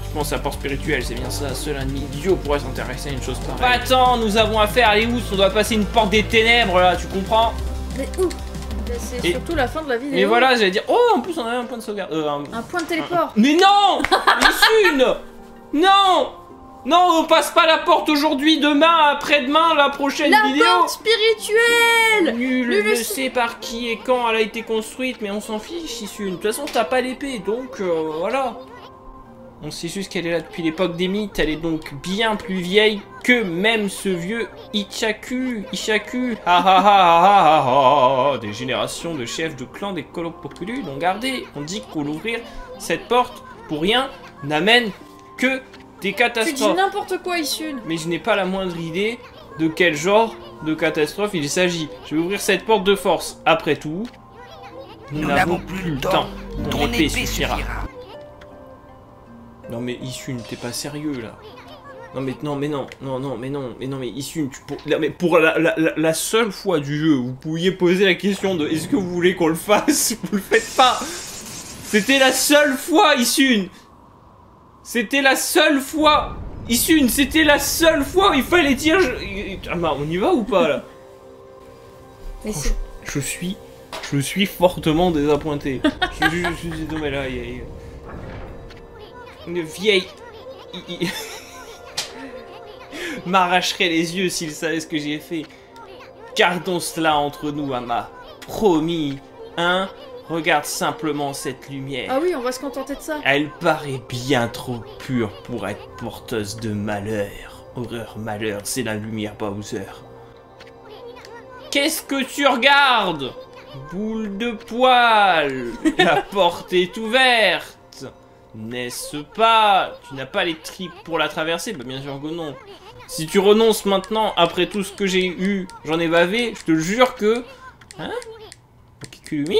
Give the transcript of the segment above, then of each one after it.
Je pense à la porte spirituelle, c'est bien ça. Seul un idiot pourrait s'intéresser à une chose pareille. Attends, nous avons affaire à Léous, on doit passer une porte des ténèbres là, tu comprends? Mais où? C'est surtout la fin de la vidéo. Mais voilà, j'allais dire. Oh, en plus on avait un point de sauvegarde. Un point de téléport. Mais non Lissune. Non. Non, on passe pas la porte aujourd'hui, demain, après-demain, la prochaine vidéo. La porte spirituelle. Nul ne sait par qui et quand elle a été construite, mais on s'en fiche, Lissune. De toute façon, t'as pas l'épée, donc voilà. On sait juste qu'elle est là depuis l'époque des mythes, elle est donc bien plus vieille que même ce vieux Ichaku. Ha ha ha ha ha ha. Des générations de chefs de clan des Colopopulus l'ont gardé. On dit qu'on ouvrir cette porte pour rien n'amène que des catastrophes. Tu dis n'importe quoi, Issun. Mais je n'ai pas la moindre idée de quel genre de catastrophe il s'agit. Je vais ouvrir cette porte de force. Après tout, nous n'avons plus le temps. Ton épée suffira. Non mais Issun, t'es pas sérieux là. Non mais Issun, pour la seule fois du jeu, vous pouviez poser la question de est-ce que vous voulez qu'on le fasse? Vous le faites pas. C'était la seule fois, Issun. C'était la seule fois. Issun, c'était la seule fois où il fallait dire. Ah bah, on y va ou pas là? Mais je suis fortement désappointé. je suis non mais là, une vieille m'arracherait les yeux s'il savait ce que j'ai fait. Gardons cela entre nous, Ama. Promis, hein? Regarde simplement cette lumière. Ah oui, on va se contenter de ça. Elle paraît bien trop pure pour être porteuse de malheur. Horreur, malheur, c'est la lumière Bowser. Qu'est-ce que tu regardes? Boule de poil. La porte est ouverte. N'est-ce pas? Tu n'as pas les tripes pour la traverser? Bah bien sûr que non. Si tu renonces maintenant, après tout ce que j'ai eu, j'en ai bavé, je te jure que... Hein? Kikulumi?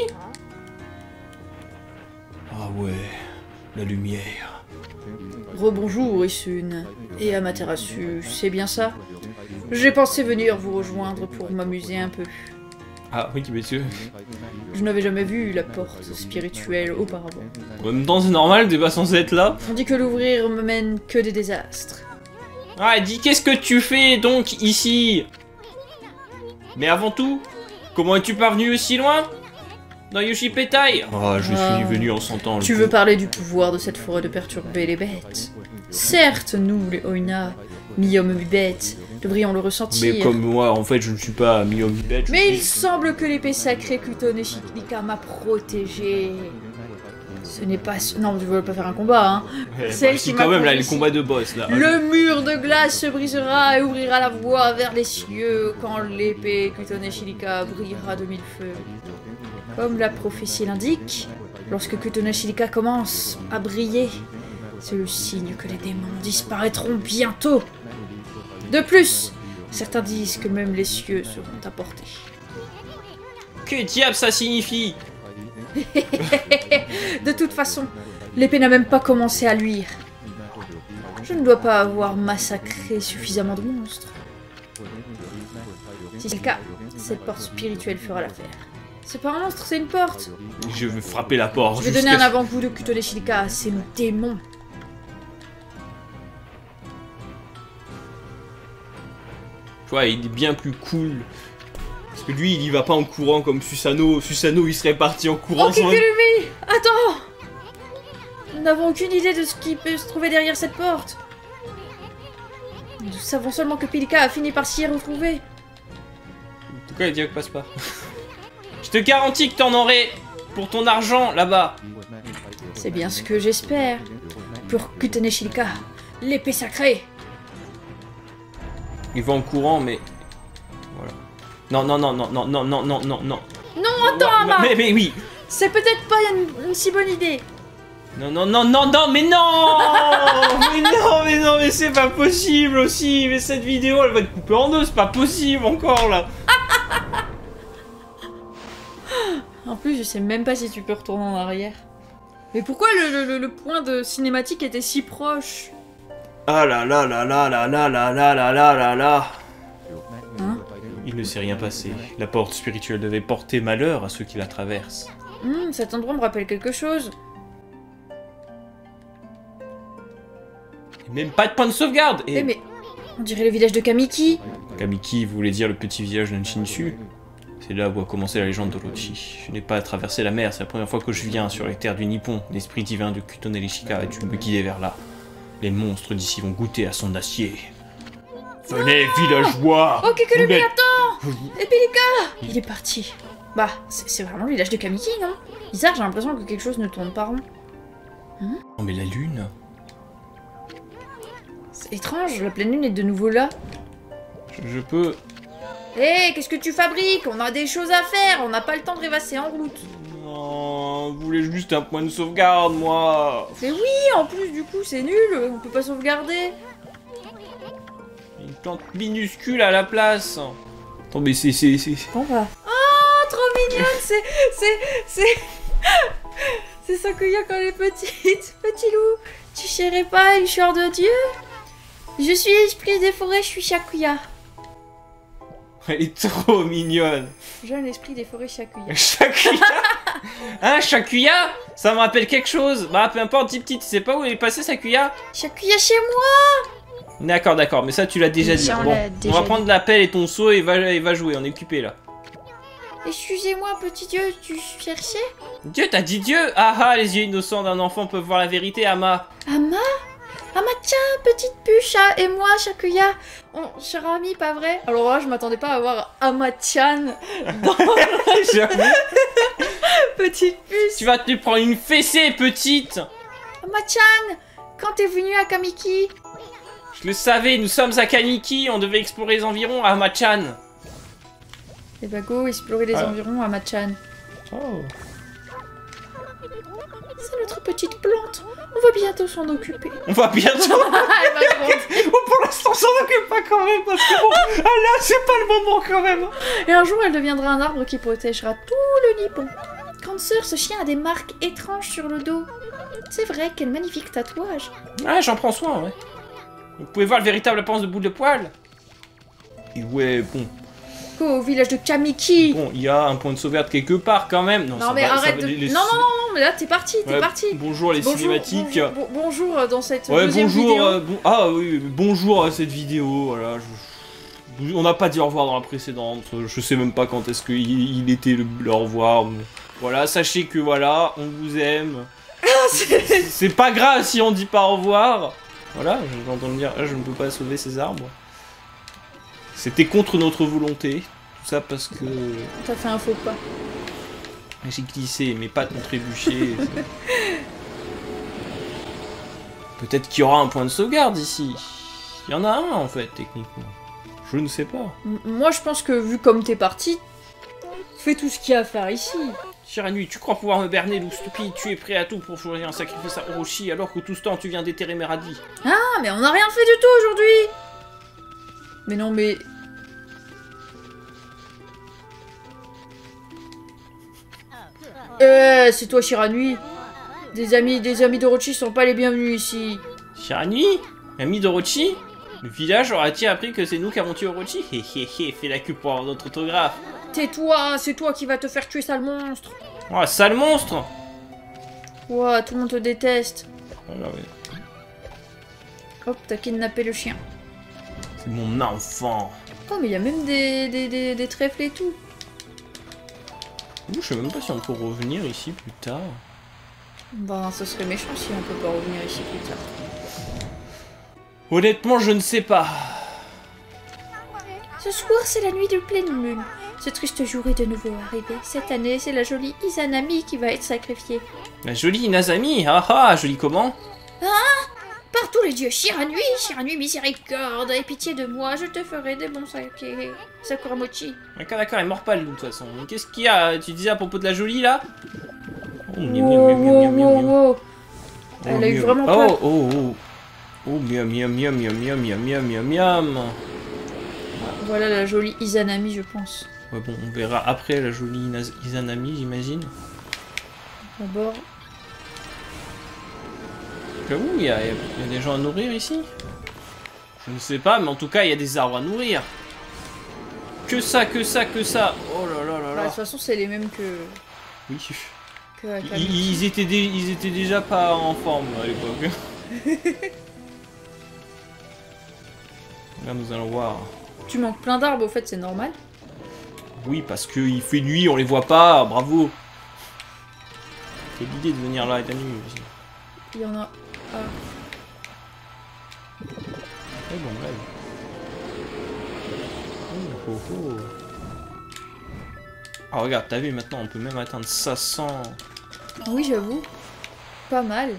Ah ouais, la lumière. Rebonjour, Issun. Et Amaterasu, c'est bien ça? J'ai pensé venir vous rejoindre pour m'amuser un peu. Ah oui, monsieur. Je n'avais jamais vu la porte spirituelle auparavant. En même temps, c'est normal, t'es pas censé être là. On dit que l'ouvrir me mène que des désastres. Ah, dis, qu'est-ce que tu fais donc ici? Mais avant tout, comment es-tu parvenu aussi loin? Dans Yoshi Petai? Oh, je suis venu en sentant. Tu veux parler du pouvoir de cette forêt de perturber les bêtes? Certes, nous, les Oina, mi-hommes mi-bêtes, devrions le ressentir. Mais comme moi, en fait, je ne suis pas mi-homme mi-bête. Mais il semble que l'épée sacrée Kutone Shiknika m'a protégé. Ce n'est pas... Non, je veux pas faire un combat, hein. C'est si quand même, là, le combat de boss, là. Le mur de glace se brisera et ouvrira la voie vers les cieux quand l'épée Kutone Shilika brillera de mille feux. Comme la prophétie l'indique, lorsque Kutone Shilika commence à briller, c'est le signe que les démons disparaîtront bientôt. De plus, certains disent que même les cieux seront à portée. Que diable ça signifie? De toute façon, l'épée n'a même pas commencé à luire. Je ne dois pas avoir massacré suffisamment de monstres. Si c'est le cas, cette porte spirituelle fera l'affaire. C'est pas un monstre, c'est une porte. Je vais frapper la porte. Je vais donner un avant-goût de Kutone Shilika à ces démons. Tu vois, il est bien plus cool. Parce que lui, il y va pas en courant comme Susano. Susano, il serait parti en courant. Oh, Kikulumi! Attends! Nous n'avons aucune idée de ce qui peut se trouver derrière cette porte. Nous savons seulement que Pilika a fini par s'y retrouver. En tout cas, il dit que passe pas. Je te garantis que t'en aurais pour ton argent là-bas. C'est bien ce que j'espère. Pour Kutone Shilika, l'épée sacrée. Il va en courant, mais... Voilà. Non. Non, attends, Ama! Mais oui! C'est peut-être pas une si bonne idée. Non, mais non! Mais c'est pas possible aussi! Mais cette vidéo, elle va être coupée en deux, c'est pas possible encore, là! En plus, je sais même pas si tu peux retourner en arrière. Mais pourquoi le point de cinématique était si proche? Ah là. Hein? Il ne s'est rien passé. La porte spirituelle devait porter malheur à ceux qui la traversent. Cet endroit me rappelle quelque chose. Même pas de point de sauvegarde. Eh mais, on dirait le village de Kamiki. Kamiki voulait dire le petit village d'Anshinsu. C'est là où a commencé la légende d'Orochi. Je n'ai pas traversé la mer, c'est la première fois que je viens sur les terres du Nippon. L'esprit divin de Kutonel Ishika a dû me guider vers là. Les monstres d'ici vont goûter à son acier. Venez, villageois! Oh, Kekurumi, attends! Et Pilika! Il est parti. Bah, c'est vraiment le village de Kamiki, non? Bizarre, j'ai l'impression que quelque chose ne tourne pas rond. Oh mais la lune? C'est étrange, la pleine lune est de nouveau là. Je peux... Hé, qu'est-ce que tu fabriques? On a des choses à faire, on n'a pas le temps de rêvasser en route. Non, je voulais juste un point de sauvegarde, moi. Mais oui, en plus, du coup, c'est nul, on peut pas sauvegarder. Une plante minuscule à la place. Attends, mais c'est... Bon, bah. Oh, trop mignonne, c'est Sakuya quand elle est petite. Petit loup, tu chérais pas une chère de Dieu? Je suis l'esprit des forêts, je suis Sakuya. Elle est trop mignonne. Jeune esprit des forêts Sakuya. Sakuya. Hein, Sakuya? Ça me rappelle quelque chose. Bah, peu importe, petite, tu sais pas où elle est passée, Sakuya? Sakuya chez moi. D'accord, mais ça tu l'as déjà dit. Bon, on va prendre la pelle et ton seau et va jouer, on est occupé là. Excusez-moi, petit Dieu, tu cherchais? Dieu, t'as dit Dieu? Ah, les yeux innocents d'un enfant peuvent voir la vérité, Ama. Ama? Ama, tiens, petite puce, et moi, Sakuya. Cher ami, pas vrai? Alors là, je m'attendais pas à voir Ama-chan dans... Petite puce. Tu vas te prendre une fessée, petite. Ama-chan, quand t'es venu à Kamiki? Je le savais, nous sommes à Kamiki, on devait explorer les environs à Ama-chan. Et bah go, explorer les environs à Ama-chan. Oh. C'est notre petite plante. On va bientôt s'en occuper. On va bientôt. Pour l'instant, on s'en occupe pas quand même parce que bon, ah là, c'est pas le moment quand même. Et un jour, elle deviendra un arbre qui protégera tout le Nippon. Grande sœur, ce chien a des marques étranges sur le dos. C'est vrai, quel magnifique tatouage. Ah, j'en prends soin, ouais. Vous pouvez voir le véritable apparence de boule de poil. Et ouais, bon. Au village de Kamiki. Bon, il y a un point de sauvegarde quelque part quand même. Non mais arrête de... Non, mais là t'es parti, Bonjour les cinématiques. Bonjour dans cette ouais, deuxième vidéo. Ah oui, bonjour à cette vidéo, voilà. On n'a pas dit au revoir dans la précédente, je sais même pas quand est-ce qu'il était le au revoir. Mais... Voilà, sachez que voilà, on vous aime. C'est pas grave si on dit pas au revoir. Voilà, j'entends me dire, je ne peux pas sauver ces arbres. C'était contre notre volonté, tout ça parce que... T'as fait un faux pas. J'ai glissé, mais pas de trébucher. Peut-être qu'il y aura un point de sauvegarde ici. Il y en a un en fait, techniquement. Je ne sais pas. Moi je pense que vu comme t'es parti, fais tout ce qu'il y a à faire ici. Shiranui, tu crois pouvoir me berner, loup stupide? Tu es prêt à tout pour choisir un sacrifice à Orochi alors que tout ce temps tu viens déterrer mes radis. Ah, mais on n'a rien fait du tout aujourd'hui. Mais non, mais... c'est toi, Shiranui. Des amis d'Orochi sont pas les bienvenus ici. Shiranui? Ami d'Orochi? Le village aura-t-il appris que c'est nous qui avons tué Orochi? Hé hé hé, fais la queue pour avoir notre autographe. Tais-toi, c'est toi qui vas te faire tuer, sale monstre. Oh, sale monstre! Ouah, tout le monde te déteste. Voilà, ouais. Hop, t'as kidnappé le chien. C'est mon enfant. Oh, mais il y a même des trèfles et tout. Je sais même pas si on peut revenir ici plus tard. Bah, ce serait méchant si on peut pas revenir ici plus tard. Honnêtement, je ne sais pas. Ce soir, c'est la nuit de pleine lune. Ce triste jour est de nouveau arrivé. Cette année, c'est la jolie Izanami qui va être sacrifiée. La jolie Inazami? Ah ah, jolie comment? Par tous les dieux, Shiranui, miséricorde, aie pitié de moi, je te ferai des bons saké. Sakuramochi. D'accord, elle est mort pas de toute façon. Qu'est-ce qu'il y a? Tu disais à propos de la jolie là? Oh, Wow. Elle a eu vraiment peur. Oh, miam. Voilà la jolie Izanami, je pense. Ouais, bon, on verra après la jolie Izanami, j'imagine. D'abord. J'avoue, il y a des gens à nourrir ici? Je ne sais pas, mais en tout cas, il y a des arbres à nourrir. Que ça. Oh là là. Bah, de toute façon, c'est les mêmes que... Oui. Que ils étaient déjà pas en forme à l'époque. Là, nous allons voir. Tu manques plein d'arbres, au fait, c'est normal. Oui, parce qu'il fait nuit, on les voit pas, bravo. Quelle idée de venir là et d'animer aussi. Il y en a... Ah. Ouais, bon, bref. Oh, oh, oh. Ah, regarde, t'as vu, maintenant, on peut même atteindre 500. Oui, j'avoue. Pas mal.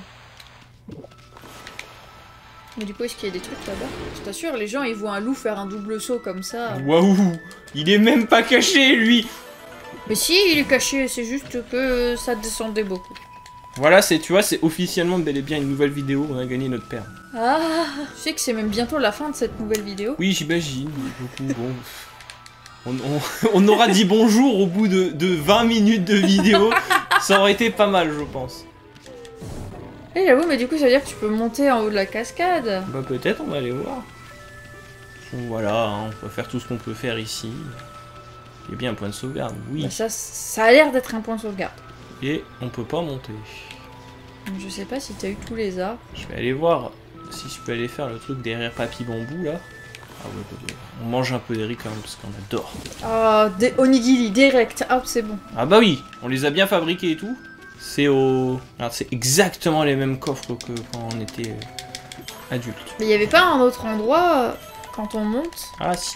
Mais du coup, est-ce qu'il y a des trucs là-bas? Je t'assure, les gens, ils voient un loup faire un double saut comme ça. Waouh! Il est même pas caché, lui! Mais si, il est caché, c'est juste que ça descendait beaucoup. Voilà, c'est, tu vois, c'est officiellement bel et bien une nouvelle vidéo, on a gagné notre perle. Ah, tu sais que c'est même bientôt la fin de cette nouvelle vidéo. Oui, j'imagine, beaucoup, bon... On aura dit bonjour au bout de 20 minutes de vidéo, ça aurait été pas mal, je pense. Eh, j'avoue, mais du coup, ça veut dire que tu peux monter en haut de la cascade. Bah peut-être, on va aller voir. Bon, voilà, hein, on va faire tout ce qu'on peut faire ici. Il y a bien un point de sauvegarde, oui. Bah, ça a l'air d'être un point de sauvegarde. Et on peut pas monter. Je sais pas si t'as eu tous les arbres. Je vais aller voir si je peux aller faire le truc derrière Papy Bambou, là. Ah ouais, bah, on mange un peu des riz quand même, parce qu'on adore. Ah, des onigiri, direct. Hop, c'est bon. Ah bah oui, on les a bien fabriqués et tout. C'est au... Alors c'est exactement les mêmes coffres que quand on était adulte. Mais il y avait pas un autre endroit quand on monte? Ah si.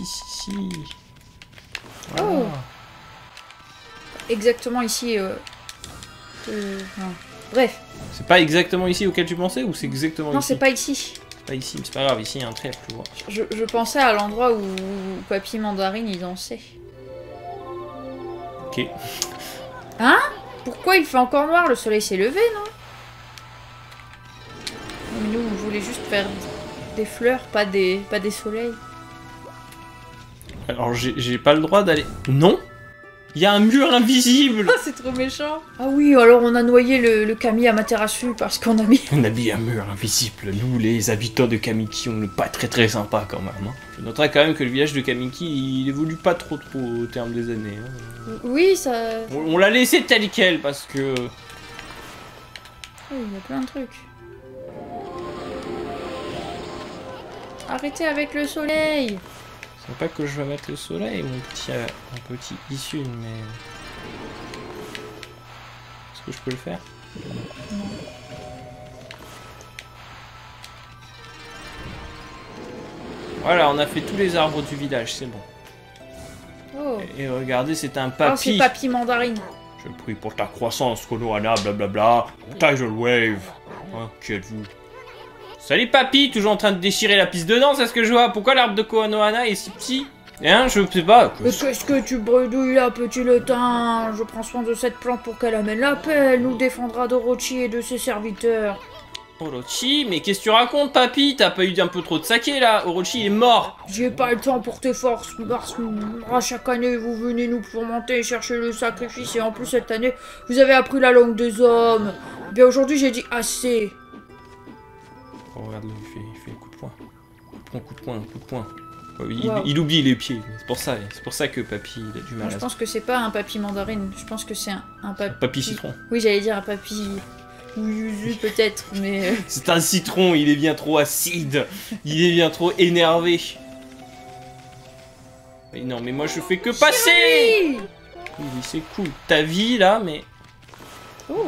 Voilà. Oh. Exactement ici. Non. Bref. C'est pas exactement ici auquel tu pensais ou c'est exactement Non, ici? c'est pas ici. Pas ici, mais c'est pas grave, ici il y a un trèfle, tu vois. Je pensais à l'endroit où Papy Mandarine il dansait. Ok. Hein? Pourquoi il fait encore noir? Le soleil s'est levé, non? Mais nous, on voulait juste faire des fleurs, pas des soleils. Alors j'ai pas le droit d'aller... Non? Il y a un mur invisible. Ah, c'est trop méchant. Ah oui, alors on a noyé le Kami Amaterasu parce qu'on a mis... On a mis un mur invisible, nous les habitants de Kamiki, on n'est pas très sympa quand même. Hein. Je noterai quand même que le village de Kamiki, il évolue pas trop au terme des années. Hein. Oui, ça... On l'a laissé tel quel parce que... Oui, il y a plein de trucs. Arrêtez avec le soleil. C'est pas que je vais mettre le soleil, mon petit issue, mais... Est-ce que je peux le faire? Non. Voilà, on a fait tous les arbres du village, c'est bon. Oh. Et regardez, c'est un Oh, papy. c'est Papy Mandarine. Je prie pour ta croissance, Konohana, blablabla. Tidal Wave. Hein, qui êtes-vous? Salut papy, toujours en train de déchirer la piste de danse, est-ce que je vois? Pourquoi l'arbre de Konohana est si petit? Hein, je sais pas. Qu'est-ce que tu bredouilles là, petit lutin? Je prends soin de cette plante pour qu'elle amène la paix, elle nous défendra d'Orochi et de ses serviteurs. Orochi, mais qu'est-ce que tu racontes, papy? T'as pas eu un peu trop de saké là? Orochi il est mort. J'ai pas le temps pour tes forces, parce que chaque année vous venez nous tourmenter et chercher le sacrifice, et en plus cette année vous avez appris la langue des hommes. Bien aujourd'hui j'ai dit assez. Oh, regarde-le, il fait un coup de poing. Coup de poing. Ouais, Wow. Il oublie les pieds, c'est pour ça que papy il a du mal Je à pense que c'est pas un papy mandarine, je pense que c'est un papy... Papy citron. Oui, j'allais dire un papy... ou yuzu peut-être, mais... C'est un citron, il est bien trop acide. Il est bien trop énervé. Mais non, mais moi je fais que passer. Oui, c'est cool. Ta vie là, mais... Oh.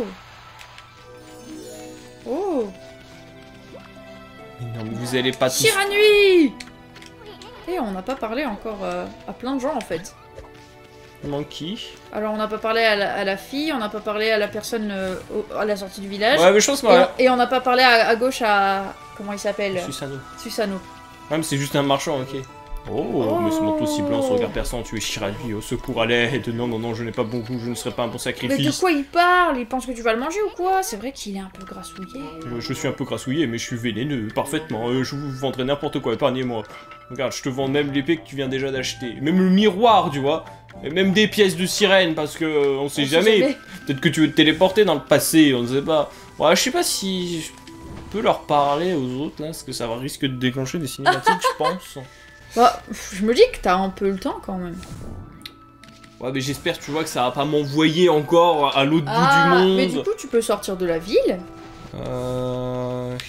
Oh. Mais non, mais vous allez pas tous... Shiranui. Et on n'a pas parlé encore à plein de gens en fait. Monkey. Alors on n'a pas parlé à la fille, on n'a pas parlé à la personne à la sortie du village. Ouais, mais je pense que... Et on n'a pas parlé à gauche à... Comment il s'appelle? Susano. Susano. Ouais, mais c'est juste un marchand, ok. Oh, mais ce manteau si blanc, ce regard perçant, tu es Shiranui, au secours à l'aide. Non, je n'ai pas bon goût, je ne serai pas un bon sacrifice. Mais de quoi il parle? Il pense que tu vas le manger ou quoi? C'est vrai qu'il est un peu grassouillé. Je suis un peu grassouillé, mais je suis vénéneux, parfaitement. Je vous vendrai n'importe quoi, épargnez-moi. Regarde, je te vends même l'épée que tu viens déjà d'acheter. Même le miroir, tu vois. Et même des pièces de sirène, parce que on sait jamais. Peut-être que tu veux te téléporter dans le passé, on ne sait pas. Ouais, je sais pas si je peux leur parler aux autres, là, parce que ça risque de déclencher des cinématiques, je pense. Bah, je me dis que t'as un peu le temps quand même. Ouais, mais j'espère, tu vois, que ça va pas m'envoyer encore à l'autre bout du monde. Mais du coup, tu peux sortir de la ville.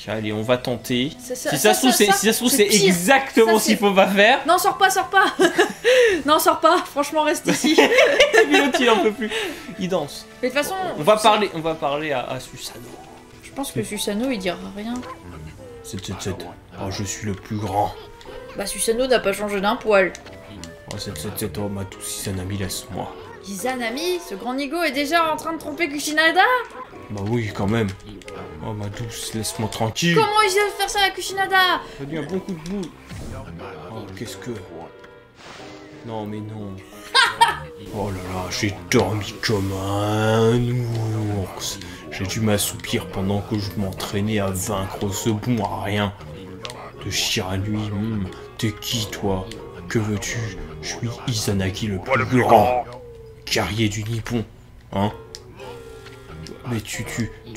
Allez, on va tenter. Ça, si ça se trouve, c'est pire. exactement ce qu'il faut pas faire. Non, sors pas, sors pas. Non, sors pas. Franchement, reste ici. Puis l'autre, il en peut plus. Il danse. Mais de toute façon... On va parler à Susano. Je pense que Susano, il dira rien. Oh, je suis le plus grand. Bah, Susano n'a pas changé d'un poil. Oh, oh, ma douce Izanami, laisse-moi. Izanami, ce grand nigo est déjà en train de tromper Kushinada? Bah oui, quand même. Oh, ma douce, laisse-moi tranquille. Comment il sait faire ça à Kushinada? J'ai dit un bon coup de boule. Oh, qu'est-ce que... Non, mais non. Oh là là, j'ai dormi comme un ours. J'ai dû m'assoupir pendant que je m'entraînais à vaincre ce bon à rien. De Shiranui, t'es qui toi? Que veux-tu? Je suis Izanagi le plus grand. Guerrier du Nippon, hein? Mais tu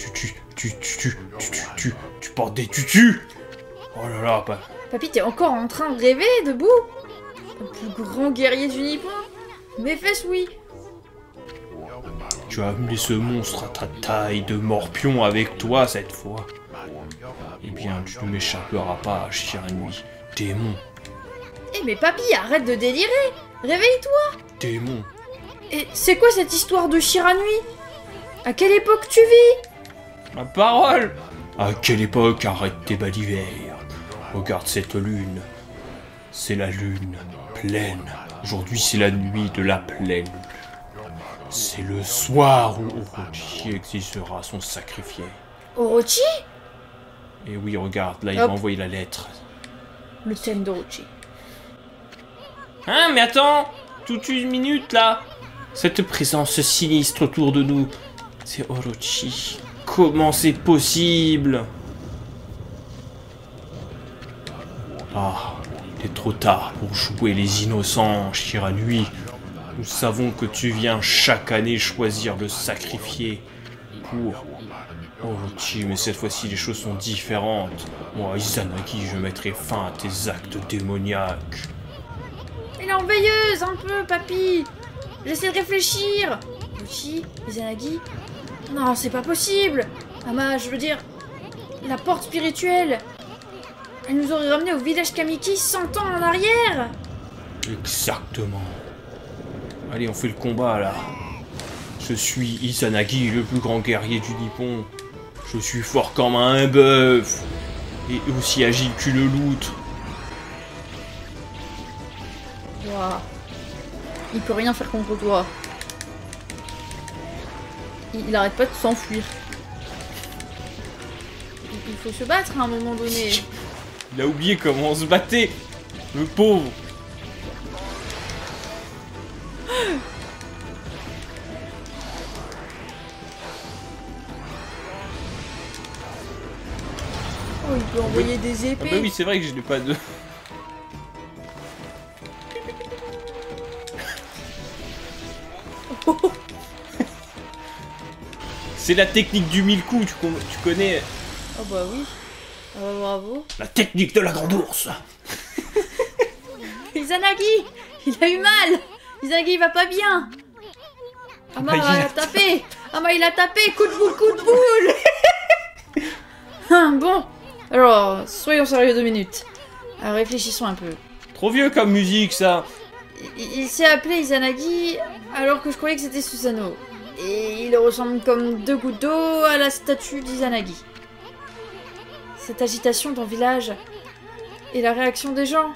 portes des tutus! Oh là là, pas... Papy, t'es encore en train de rêver, debout? Le plus grand guerrier du Nippon? Mes fesses, oui. Tu as amené ce monstre à ta taille de morpion avec toi cette fois. Eh bien, tu ne m'échapperas pas, Shiranui. Démon. Eh mais papy, arrête de délirer! Réveille-toi! Démon. Et c'est quoi cette histoire de Shiranui? À quelle époque tu vis? Ma parole! À quelle époque? Arrête tes balivernes. Regarde cette lune. C'est la lune pleine. Aujourd'hui, c'est la nuit de la pleine. C'est le soir où Orochi exigera son sacrifié. Orochi? Et oui, regarde, là, il m'a envoyé la lettre. Le thème d'Orochi. Hein, mais attends! Toute une minute, là! Cette présence sinistre autour de nous, c'est Orochi. Comment c'est possible? Ah, il est trop tard pour jouer les innocents, Shiranui. Nous savons que tu viens chaque année choisir le sacrifier pour Orochi, mais cette fois-ci les choses sont différentes. Moi, Izanagi, je mettrai fin à tes actes démoniaques. Elle est en veilleuse, un peu, papy! J'essaie de réfléchir! Orochi, Izanagi? Non, c'est pas possible! Ama, je veux dire... La porte spirituelle! Elle nous aurait ramenés au village Kamiki 100 ans en arrière! Exactement. Allez, on fait le combat, là. Je suis Izanagi, le plus grand guerrier du Nippon. Je suis fort comme un bœuf. Et aussi agile qu'une loutre. Waouh. Il peut rien faire contre toi. Il arrête pas de s'enfuir. Il faut se battre à un moment donné. Il a oublié comment on se battait. Le pauvre. Oh, il peut envoyer des épées. Ah bah oui, c'est vrai que je n'ai pas de... C'est la technique du 1000 coups, tu connais. Oh bah oui. Ah bah bravo. La technique de la grande ours. Izanagi, il a eu mal. Izanagi, il va pas bien. Ama, il a tapé. Ama, il a tapé. Coup de boule, coup de boule. Bon. Alors, soyons sérieux 2 minutes. Alors, réfléchissons un peu. Trop vieux comme musique, ça. Il s'est appelé Izanagi alors que je croyais que c'était Susanoo. Et il ressemble comme 2 gouttes d'eau à la statue d'Izanagi. Cette agitation dans le village et la réaction des gens.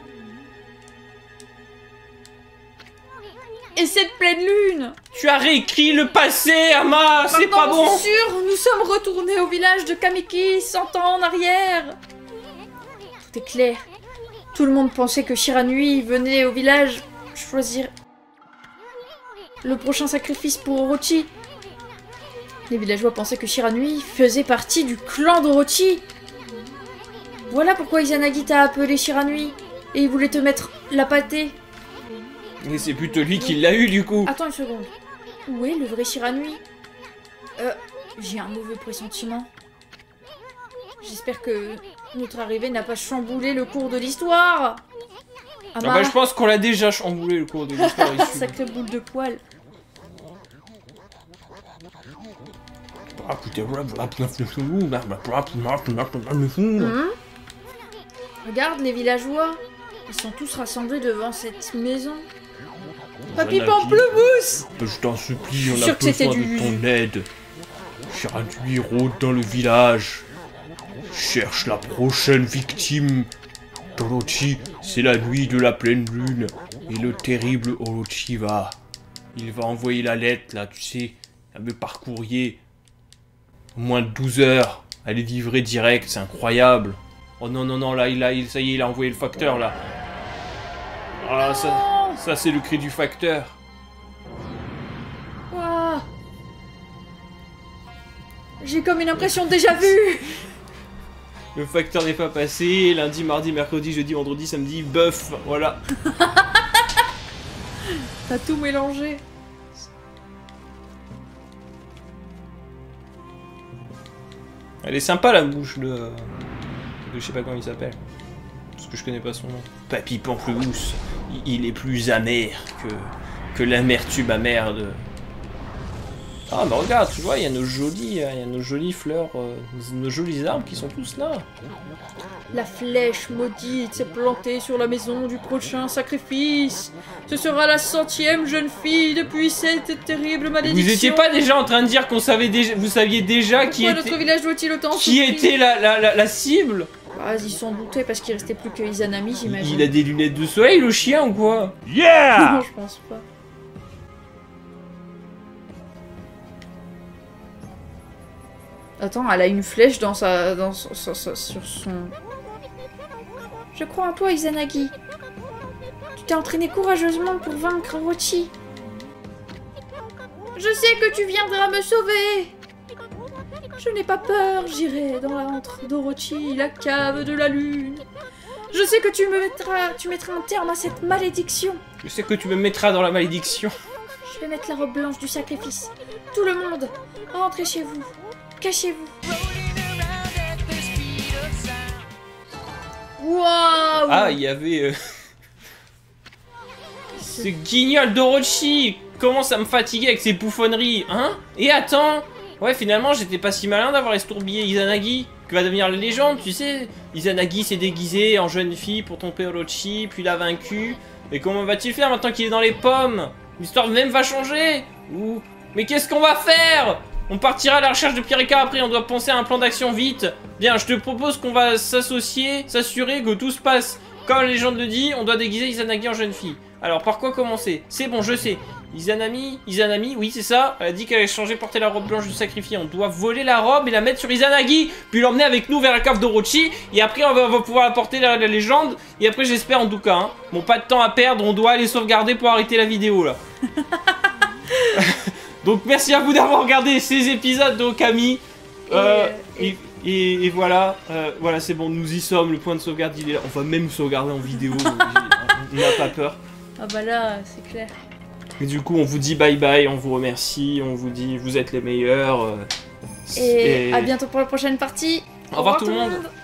Et cette pleine lune. Tu as réécrit le passé, Ama. C'est pas bon. C'est sûr, nous sommes retournés au village de Kamiki 100 ans en arrière. Tout est clair. Tout le monde pensait que Shiranui venait au village choisir le prochain sacrifice pour Orochi. Les villageois pensaient que Shiranui faisait partie du clan d'Orochi. Voilà pourquoi Izanagi t'a appelé Shiranui. Et il voulait te mettre la pâtée. Mais c'est plutôt lui qui l'a eu du coup. Attends une seconde. Où est le vrai Shiranui? J'ai un mauvais pressentiment. J'espère que notre arrivée n'a pas chamboulé le cours de l'histoire. Ah bah je pense qu'on l'a déjà chamboulé le cours de l'histoire ici. Sacrée boule de poil. Regarde les villageois. Ils sont tous rassemblés devant cette maison. Papy Pamplemousse! Je t'en supplie, Je suis on a sûre que c'était besoin de du ton aide. Géraldus rôde dans le village. Cherche la prochaine victime. Orochi, c'est la nuit de la pleine lune. Et le terrible Orochi il va envoyer la lettre, là, tu sais, par courrier. En moins de 12 heures. Elle est livrée direct, c'est incroyable. Oh non, non, non, là, ça y est, il a envoyé le facteur, là. Ah, ça c'est le cri du facteur. Ouah. J'ai comme une impression déjà vue. Le facteur n'est pas passé. Lundi, mardi, mercredi, jeudi, vendredi, samedi, bœuf. Voilà. T'as tout mélangé. Elle est sympa la bouche de je sais pas comment il s'appelle. Parce que je connais pas son nom. Papy Pamplemousse. Il est plus amer que l'amertume amère de... Ah bah regarde, tu vois, il y a nos jolies fleurs, nos jolies arbres qui sont tous là. La flèche maudite s'est plantée sur la maison du prochain sacrifice. Ce sera la 100e jeune fille depuis cette terrible malédiction. Vous étiez pas déjà en train de dire qu'on savait déjà, vous saviez déjà qui était... notre village doit-il autant qui était la cible? Bah, ils s'en doutaient parce qu'il restait plus que Izanami, j'imagine. Il a des lunettes de soleil, le chien, ou quoi? Yeah. Non, je pense pas. Attends, elle a une flèche sur son... Je crois en toi, Izanagi. Tu t'es entraîné courageusement pour vaincre Orochi. Je sais que tu viendras me sauver. Je n'ai pas peur, j'irai dans l'antre d'Orochi, la cave de la lune. Je sais que tu mettras un terme à cette malédiction. Je sais que tu me mettras dans la malédiction. Je vais mettre la robe blanche du sacrifice. Tout le monde, rentrez chez vous. Cachez-vous. Waouh! Ah, il y avait... Ce guignol d'Orochi commence à me fatiguer avec ses bouffonneries, hein? Et attends! Ouais, finalement, j'étais pas si malin d'avoir estourbillé Izanagi, qui va devenir la légende, tu sais. Izanagi s'est déguisé en jeune fille pour tromper Orochi, puis l'a vaincu. Et comment va-t-il faire maintenant qu'il est dans les pommes? L'histoire même va changer? Ou... Mais qu'est-ce qu'on va faire? On partira à la recherche de Pirika après, on doit penser à un plan d'action vite. Bien, je te propose qu'on va s'associer, s'assurer que tout se passe comme la légende le dit, on doit déguiser Izanagi en jeune fille. Alors, par quoi commencer? C'est bon, je sais. Izanami, oui c'est ça, elle a dit qu'elle allait changer, porter la robe blanche du sacrifié. On doit voler la robe et la mettre sur Izanagi, puis l'emmener avec nous vers la cave d'Orochi, et après on va pouvoir apporter la légende, et après j'espère en tout cas, hein. Bon, pas de temps à perdre, on doit aller sauvegarder pour arrêter la vidéo là. Donc merci à vous d'avoir regardé ces épisodes d'Okami. Et voilà, voilà c'est bon, nous y sommes, le point de sauvegarde il est là. On va même sauvegarder en vidéo, on n'a pas peur. Ah bah là, c'est clair. Et du coup on vous dit bye bye, on vous remercie, on vous dit vous êtes les meilleurs. Et à bientôt pour la prochaine partie. Au revoir tout le monde.